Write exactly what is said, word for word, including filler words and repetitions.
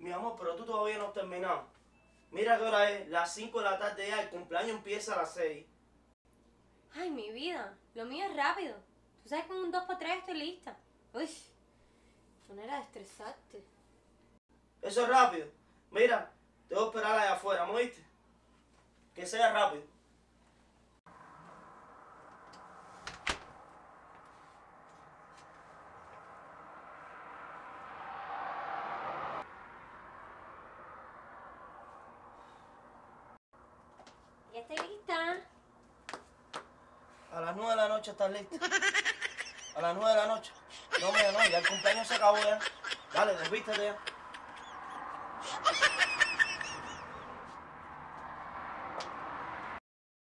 Mi amor, pero tú todavía no has terminado. Mira qué hora es, las cinco de la tarde ya, el cumpleaños empieza a las seis. Ay, mi vida, lo mío es rápido. Tú sabes que con un dos por tres estoy lista. Uy, manera de estresarte. Eso es rápido. Mira, te voy a esperar allá afuera, ¿me oíste? Que sea rápido. Ya estoy lista. A las nueve de la noche estás lista. A las nueve de la noche. No, mira, no, ya el cumpleaños se acabó ya. Dale, desvístete ya.